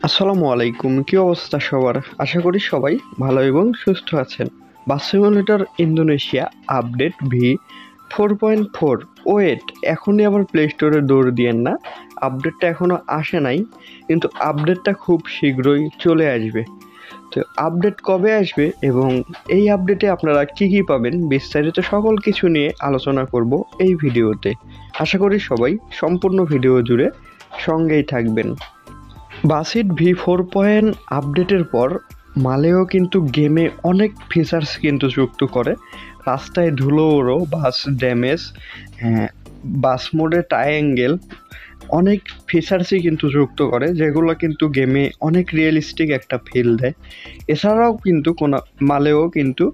আসসালামু আলাইকুম, কি অবস্থা সবার? আশা করি সবাই ভালো এবং সুস্থ আছেন। Bus simulator Indonesia update V4.4 wait, এখনই আবার প্লে স্টোরে দৌড় দিয়েন না। আপডেটটা এখনো আসে নাই, কিন্তু আপডেটটা খুব শীঘ্রই চলে আসবে। তো আপডেট কবে আসবে এবং এই আপডেটে আপনারা কি কি পাবেন, বিস্তারিত সকল কিছু নিয়ে আলোচনা করব এই ভিডিওতে। আশা করি সবাই সম্পূর্ণ ভিডিও জুড়ে সঙ্গেই থাকবেন। বাসিট V4 আপডেটের পর মালেও কিন্তু গেমে অনেক ফিচার্স কিন্তু যুক্ত করে। রাস্তায় ধুলো ওড়ো, বাস ড্যামেজ, বাস মোডে ট্রায়াঙ্গেল, অনেক ফিচার্সই কিন্তু যুক্ত করে, যেগুলো কিন্তু গেমে অনেক রিয়েলিস্টিক একটা ফিল দেয়। এছাড়াও কিন্তু মালেও কিন্তু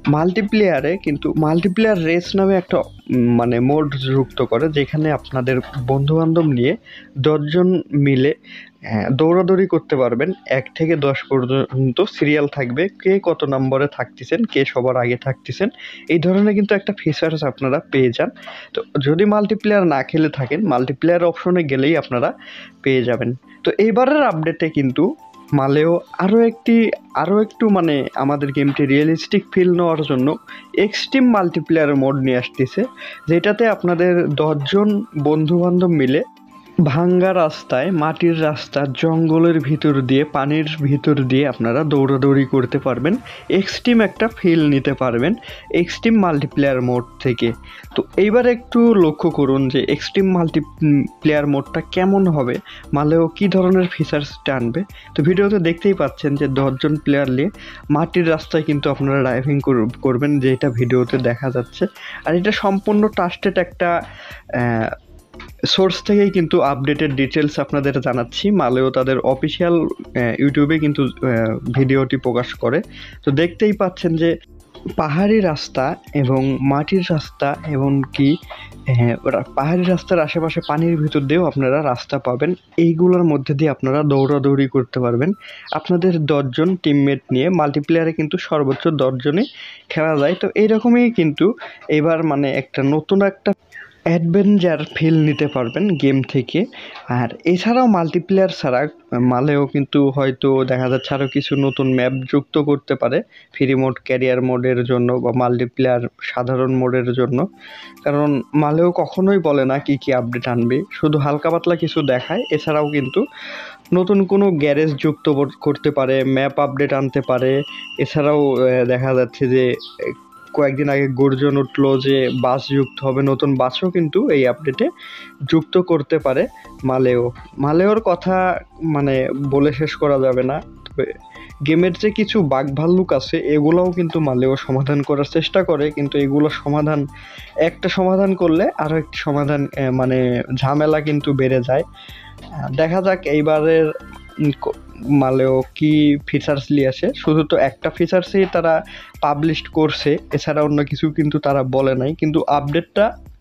মাল্টিপ্লেয়ার রেস নামে একটা মানে মোড যুক্ত করে, যেখানে আপনাদের বন্ধুবান্ধব নিয়ে 10জন মিলে দৌড়াদৌড়ি করতে পারবেন। 1 থেকে 10 পর্যন্ত সিরিয়াল থাকবে, কে কত নম্বরে থাকতেছেন, কে সবার আগে থাকতেছেন, এই ধরনের কিন্তু একটা ফিচার্স আপনারা পেয়ে যান। তো যদি মাল্টিপ্লেয়ার না খেলে থাকেন, মাল্টিপ্লেয়ার অপশনে গেলেই আপনারা পেয়ে যাবেন। তো এইবারের আপডেটে কিন্তু মালেও আরও একটু মানে আমাদের গেমটি রিয়েলিস্টিক ফিল নেওয়ার জন্য এক্সট্রিম মাল্টিপ্লেয়ার মোড নিয়ে আসতেছে, যেটাতে আপনাদের 10জন বন্ধুবান্ধব মিলে ভাঙ্গা রাস্তায়, মাটির রাস্তা, জঙ্গলের ভিতর দিয়ে, পানির ভিতর দিয়ে আপনারা দৌড়াদৌড়ি করতে পারবেন। এক্সট্রিম একটা ফিল নিতে পারবেন এক্সট্রিম মাল্টিপ্লেয়ার মোড থেকে। তো এইবার একটু লক্ষ্য করুন যে এক্সট্রিম মাল্টিপ্লেয়ার মোডটা কেমন হবে, মালেও কী ধরনের ফিচার্স টানবে। তো ভিডিওতে দেখতেই পাচ্ছেন যে 10জন প্লেয়ার নিয়ে মাটির রাস্তায় কিন্তু আপনারা ড্রাইভিং করবেন, যেটা ভিডিওতে দেখা যাচ্ছে। আর এটা সম্পূর্ণ ট্রাস্টেড একটা সোর্স থেকেই কিন্তু আপডেটেড ডিটেলস আপনাদের জানাচ্ছি। মালেও তাদের অফিসিয়াল ইউটিউবে কিন্তু ভিডিওটি প্রকাশ করে। তো দেখতেই পাচ্ছেন যে পাহাড়ি রাস্তা এবং মাটির রাস্তা, এমনকি পাহাড়ি রাস্তার আশেপাশে পানির ভিতর দিয়েও আপনারা রাস্তা পাবেন। এইগুলোর মধ্যে দিয়ে আপনারা দৌড়াদৌড়ি করতে পারবেন আপনাদের 10জন টিমমেট নিয়ে। মাল্টিপ্লেয়ারে কিন্তু সর্বোচ্চ 10জনই খেলা যায়। তো এইরকমই কিন্তু এবার মানে একটা নতুন একটা অ্যাডভেঞ্চার ফিল নিতে পারবেন গেম থেকে। আর এছাড়াও মাল্টিপ্লেয়ার ছাড়া মালেও কিন্তু হয়তো দেখা যাচ্ছে আরও কিছু নতুন ম্যাপ যুক্ত করতে পারে, ফ্রি মোড, ক্যারিয়ার মোডের জন্য বা মাল্টিপ্লেয়ার সাধারণ মোডের জন্য। কারণ মালেও কখনোই বলে না কি কি আপডেট আনবে, শুধু হালকা পাতলা কিছু দেখায়। এছাড়াও কিন্তু নতুন কোনো গ্যারেজ যুক্ত করতে পারে, ম্যাপ আপডেট আনতে পারে। এছাড়াও দেখা যাচ্ছে যে কয়েকদিন আগে গর্জন উঠলো যে বাস যুক্ত হবে, নতুন বাসও কিন্তু এই আপডেটে যুক্ত করতে পারে মালেওর কথা মানে বলে শেষ করা যাবে না। তবে গেমের যে কিছু বাগ ভাল্লুক আছে, এগুলোও কিন্তু মালেও সমাধান করার চেষ্টা করে, কিন্তু এগুলো একটা সমাধান করলে আরও একটি সমাধান মানে ঝামেলা কিন্তু বেড়ে যায়। দেখা যাক এইবারের মালেও কি ফিচার্স নিয়ে আসে। শুধু তো একটা ফিচার্সই তারা পাবলিশ করছে, এছাড়া অন্য কিছু কিন্তু তারা বলে নাই, কিন্তু আপডেটটা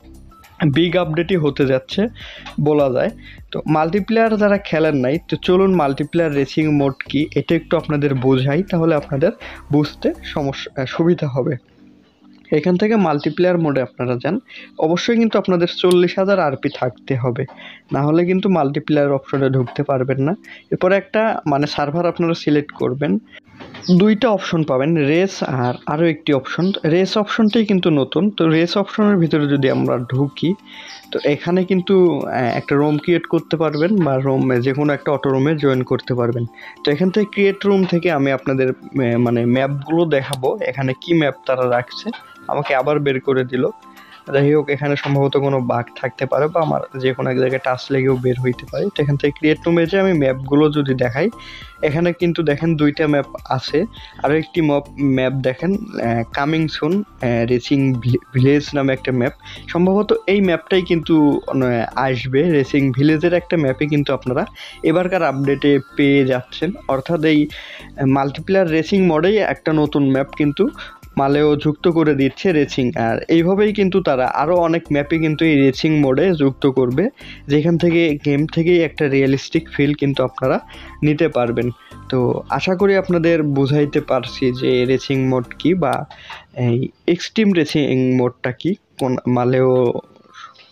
বিগ আপডেটই হতে যাচ্ছে বলা যায়। তো মাল্টিপ্লেয়ার যারা খেলেন নাই, তো চলুন মাল্টিপ্লেয়ার রেসিং মোড কি এটা একটু আপনাদের বোঝাই, তাহলে আপনাদের বুঝতে সুবিধা হবে। এখান থেকে মাল্টিপ্লেয়ার মোডে আপনারা যান, অবশ্যই কিন্তু আপনাদের 40,000 আরপি থাকতে হবে, না হলে কিন্তু মাল্টিপ্লেয়ার অপশনে ঢুকতে পারবেন না। এরপরে একটা মানে সার্ভার আপনারা সিলেক্ট করবেন, 2টা অপশন পাবেন, রেস আর আরও একটি অপশন। রেস অপশনটাই কিন্তু নতুন। তো রেস অপশনের ভিতরে যদি আমরা ঢুকি, তো এখানে কিন্তু একটা রুম ক্রিয়েট করতে পারবেন বা যে কোনো একটা অটো রুমে জয়েন করতে পারবেন। তো এখান থেকে ক্রিয়েট রুম থেকে আমি আপনাদের মানে ম্যাপগুলো দেখাবো, এখানে কি ম্যাপ তারা রাখছে। আমাকে আবার বের করে দিল। যাই হোক, এখানে সম্ভবত কোনো বাগ থাকতে পারে বা আমার যে কোনো এক জায়গায় টাচ লেগেও বের হইতে পারে। তো এখান থেকে ক্রিয়েট রুমে যে আমি ম্যাপগুলো যদি দেখাই, এখানে কিন্তু দেখেন 2টা ম্যাপ আছে। আরও একটি ম্যাপ দেখেন, কামিং সুন রেসিং ভিলেজ নামে একটা ম্যাপ। সম্ভবত এই ম্যাপটাই কিন্তু আসবে, রেসিং ভিলেজের একটা ম্যাপে কিন্তু আপনারা এবারকার আপডেটে পেয়ে যাচ্ছেন। অর্থাৎ এই মাল্টিপ্লেয়ার রেসিং মোডেই একটা নতুন ম্যাপ কিন্তু মালেও যুক্ত করে দিচ্ছে রেসিং। আর এইভাবেই কিন্তু তারা আরও অনেক ম্যাপে কিন্তু এই রেসিং মোডে যুক্ত করবে, যেখান থেকে গেম থেকেই একটা রিয়েলিস্টিক ফিল কিন্তু আপনারা নিতে পারবেন। তো আশা করি আপনাদের বুঝাইতে পারছি যে রেসিং মোড কি বা এই এক্সট্রিম রেসিং মোডটা কি কোন মালেও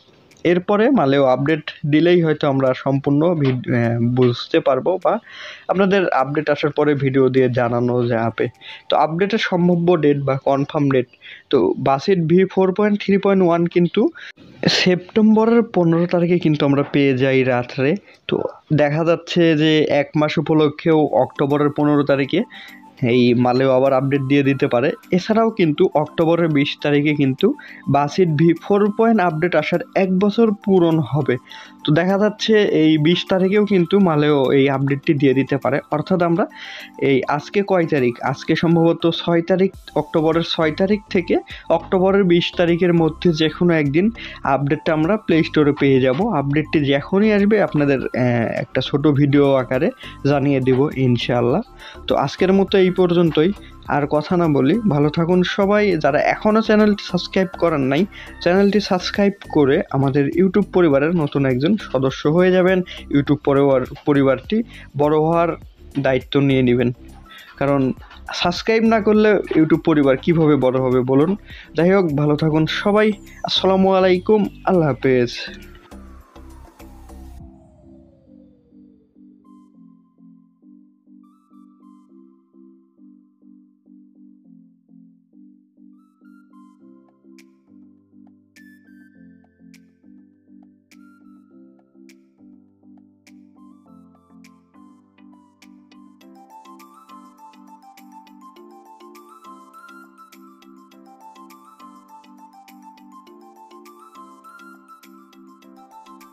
এরপরে মালেও আপডেট দিলেই হয়তো আমরা সম্পূর্ণ বুঝতে পারবো, বা আপনাদের আপডেট আসার পরে ভিডিও দিয়ে জানানো যাবে। তো আপডেটের সম্ভাব্য ডেট বা কনফার্ম ডেট, তো বাসিট V4.3.1 কিন্তু সেপ্টেম্বরের 15 তারিখে কিন্তু আমরা পেয়ে যাই রাত্রে। তো দেখা যাচ্ছে যে 1 মাস উপলক্ষেও অক্টোবরের 15 তারিখে এই মালেও আবার আপডেট দিয়ে দিতে পারে। এছাড়াও কিন্তু অক্টোবরের 20 তারিখে কিন্তু বাসিট V4 আপডেট আসার 1 বছর পূরণ হবে। তো দেখা যাচ্ছে এই 20 তারিখেও কিন্তু মালেও এই আপডেটটি দিয়ে দিতে পারে। অর্থাৎ আমরা এই আজকে কয় তারিখ, আজকে সম্ভবত 6 তারিখ, অক্টোবরের 6 তারিখ থেকে অক্টোবরের 20 তারিখের মধ্যে যে কোনো একদিন আপডেটটা আমরা প্লে স্টোরে পেয়ে যাব। আপডেটটি যখনই আসবে আপনাদের একটা ছোট ভিডিও আকারে জানিয়ে দেব ইনশাআল্লাহ। তো আজকের মতো এই পর্যন্তই, আর কথা না বলি, ভালো থাকুন সবাই। যারা এখনও চ্যানেলটি সাবস্ক্রাইব করেন নাই, চ্যানেলটি সাবস্ক্রাইব করে আমাদের ইউটিউব পরিবারের নতুন একজন সদস্য হয়ে যাবেন। ইউটিউব পরিবারটি বড় হওয়ার দায়িত্ব নিয়ে নেবেন, কারণ সাবস্ক্রাইব না করলে ইউটিউব পরিবার কিভাবে বড় হবে বলুন। যাই হোক, ভালো থাকুন সবাই। আসসালামু আলাইকুম, আল্লাহ হাফেজ।